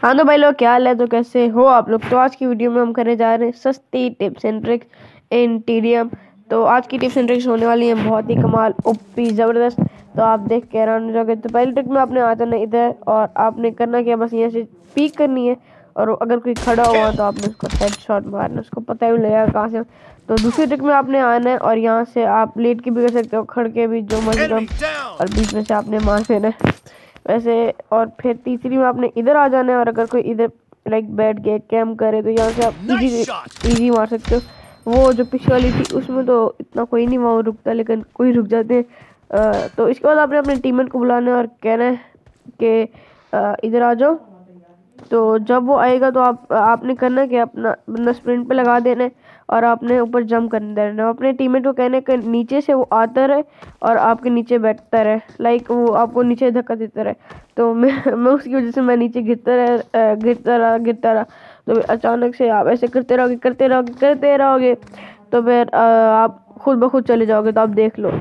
हाँ तो भाई लोग, क्या हाल है? तो कैसे हो आप लोग? तो आज की वीडियो में हम करने जा रहे हैं सस्ती tips and tricks in TDM. तो आज की टिप्स एंड ट्रिक्स होने वाली हैं बहुत ही कमाल, ओपी, ज़बरदस्त। तो आप देख के हैरान हो जाओगे। तो पहली ट्रिक में आपने आ जाना इधर और आपने करना क्या, बस यहाँ से पीक करनी है और अगर कोई खड़ा हुआ तो आपने उसको हेडशॉट मारना, उसको पता ही लगेगा कहाँ से। तो दूसरी ट्रिक में आपने आना है और यहाँ से आप लेट के भी कर सकते हो, खड़ के भी, जो मर्जी करो, और बीच में से आपने मार देना है वैसे। और फिर तीसरी में आपने इधर आ जाना है और अगर कोई इधर लाइक बैठ के कैम्प करे तो यहाँ से आप इजी मार सकते हो। वो जो पिछले वाली थी उसमें तो इतना कोई नहीं वहाँ रुकता, लेकिन कोई रुक जाते हैं। तो इसके बाद आपने अपने टीममेट को बुलाना है और कहना है कि इधर आ जाओ। तो जब वो आएगा तो आपने करना कि अपना स्प्रिंट पे लगा देना है और आपने ऊपर जंप करने देना है। अपने टीममेट को कहने के नीचे से वो आता रहे और आपके नीचे बैठता रहे, लाइक वो आपको नीचे धक्का देता रहे। तो मैं उसकी वजह से मैं नीचे गिरता रहा। तो अचानक से आप ऐसे करते रहोगे तो फिर आप खुद ब खुद चले जाओगे। तो आप देख लो।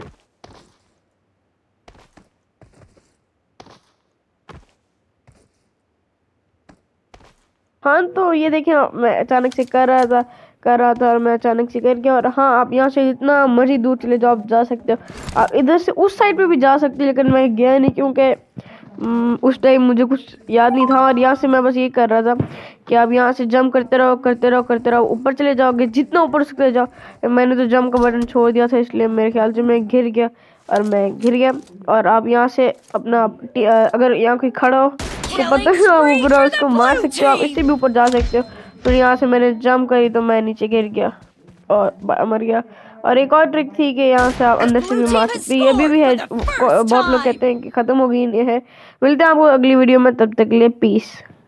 हाँ तो ये देखिए, मैं अचानक से कर रहा था और मैं अचानक से कर गया। और हाँ, आप यहाँ से जितना मर्जी दूर चले जाओ, आप जा सकते हो। आप इधर से उस साइड पे भी जा सकते हो, लेकिन मैं गया नहीं क्योंकि उस टाइम मुझे कुछ याद नहीं था। और यहाँ से मैं बस ये कर रहा था कि आप यहाँ से जंप करते रहो, ऊपर चले जाओगे, जितना ऊपर सकते जाओ। मैंने तो जंप का बटन छोड़ दिया था, इसलिए मेरे ख्याल से मैं गिर गया। और आप यहाँ से अपना अगर यहाँ कोई खड़ा हो तो पता है आप ऊपर उसको मार सकते हो, आप इससे भी ऊपर जा सकते हो। तो यहाँ से मैंने जंप करी तो मैं नीचे गिर गया और मर गया। और एक और ट्रिक थी कि यहाँ से आप अंदर से भी मार सकते हैं, ये भी है। बहुत लोग कहते हैं कि ख़त्म हो गई है। मिलते हैं आपको अगली वीडियो में, तब तक के लिए पीस।